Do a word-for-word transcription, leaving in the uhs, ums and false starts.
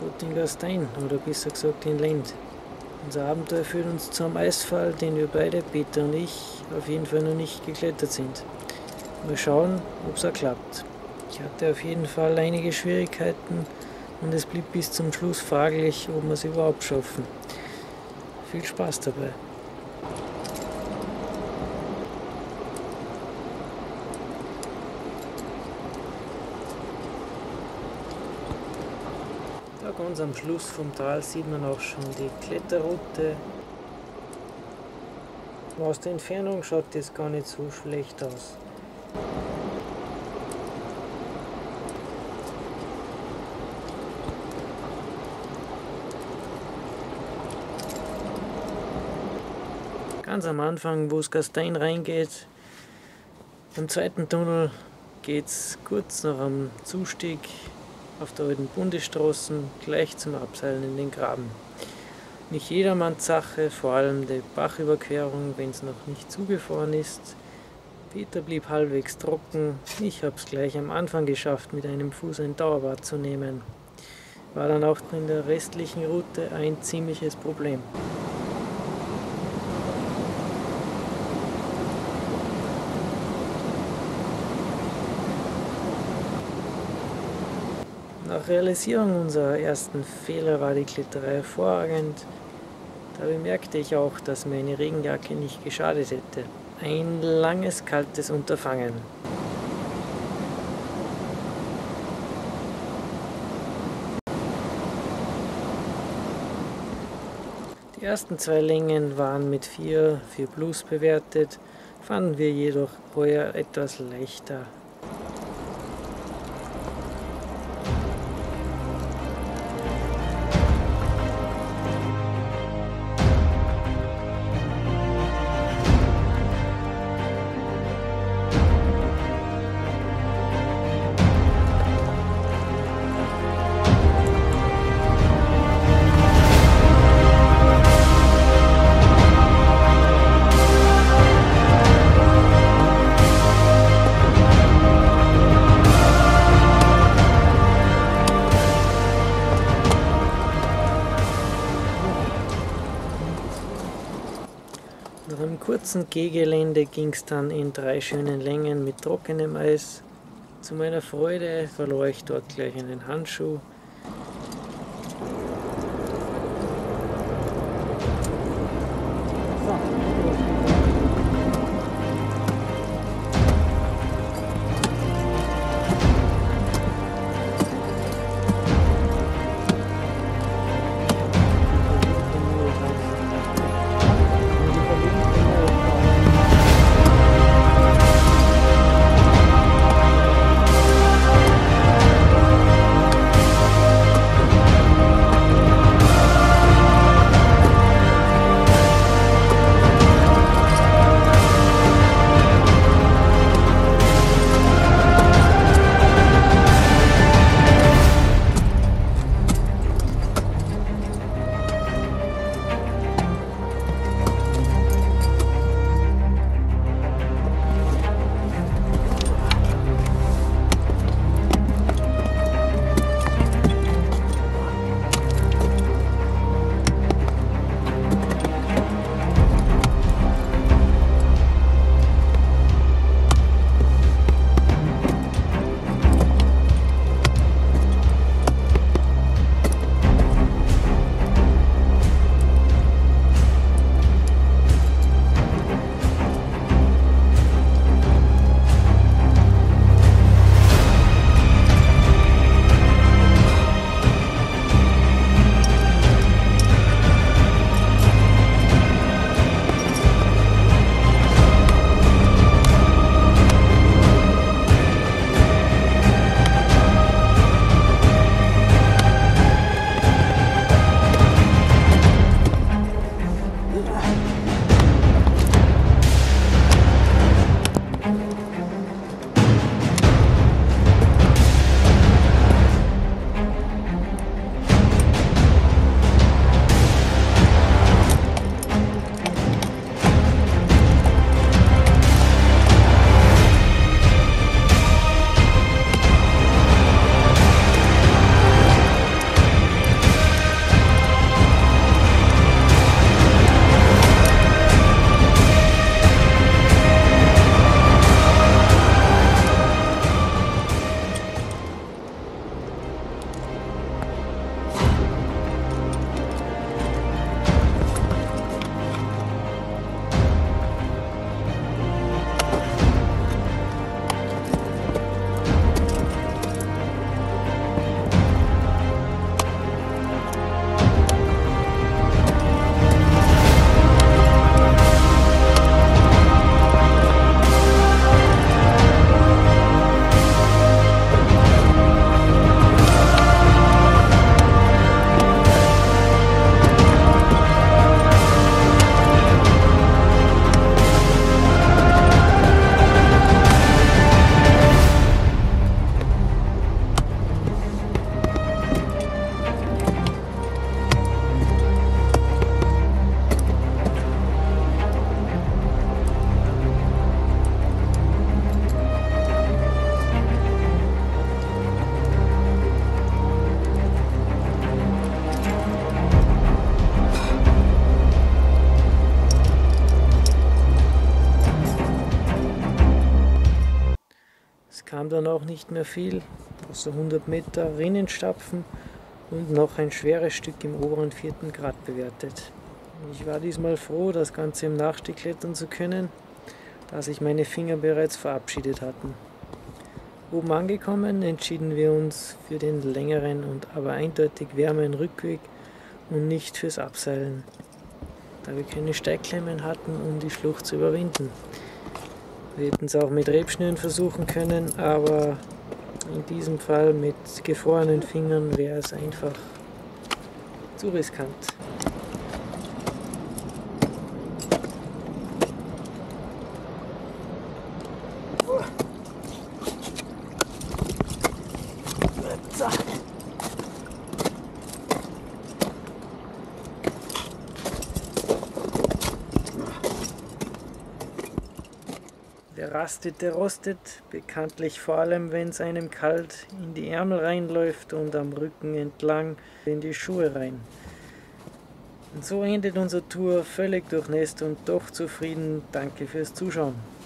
Gut in Gastein, oder besser gesagt in Lend. Unser Abenteuer führt uns zu einem Eisfall, den wir beide, Peter und ich, auf jeden Fall noch nicht geklettert sind. Mal schauen, ob es auch klappt. Ich hatte auf jeden Fall einige Schwierigkeiten und es blieb bis zum Schluss fraglich, ob wir es überhaupt schaffen. Viel Spaß dabei! Da ganz am Schluss vom Tal sieht man auch schon die Kletterroute. Aus der Entfernung schaut das gar nicht so schlecht aus. Ganz am Anfang, wo es Gastein reingeht, im zweiten Tunnel geht es kurz nach einem Zustieg auf der alten Bundesstraße gleich zum Abseilen in den Graben. Nicht jedermanns Sache, vor allem die Bachüberquerung, wenn es noch nicht zugefahren ist. Peter blieb halbwegs trocken, ich habe es gleich am Anfang geschafft, mit einem Fuß ein Dauerbad zu nehmen. War dann auch in der restlichen Route ein ziemliches Problem. Nach Realisierung unserer ersten Fehler war die Kletterei hervorragend. Da bemerkte ich auch, dass mir eine Regenjacke nicht geschadet hätte. Ein langes, kaltes Unterfangen. Die ersten zwei Längen waren mit vier, vier plus bewertet, fanden wir jedoch heuer etwas leichter. Nach einem kurzen Gehgelände ging es dann in drei schönen Längen mit trockenem Eis. Zu meiner Freude verlor ich dort gleich einen Handschuh. kam dann auch nicht mehr viel, außer hundert Meter Rinnenstapfen und noch ein schweres Stück im oberen vierten Grad bewertet. Ich war diesmal froh, das Ganze im Nachstieg klettern zu können, da sich meine Finger bereits verabschiedet hatten. Oben angekommen, entschieden wir uns für den längeren und aber eindeutig wärmeren Rückweg und nicht fürs Abseilen, da wir keine Steigklemmen hatten, um die Schlucht zu überwinden. Wir hätten es auch mit Rebschnüren versuchen können, aber in diesem Fall mit gefrorenen Fingern wäre es einfach zu riskant. Der Rastete rostet, bekanntlich vor allem, wenn es einem kalt in die Ärmel reinläuft und am Rücken entlang in die Schuhe rein. Und so endet unsere Tour völlig durchnässt und doch zufrieden. Danke fürs Zuschauen.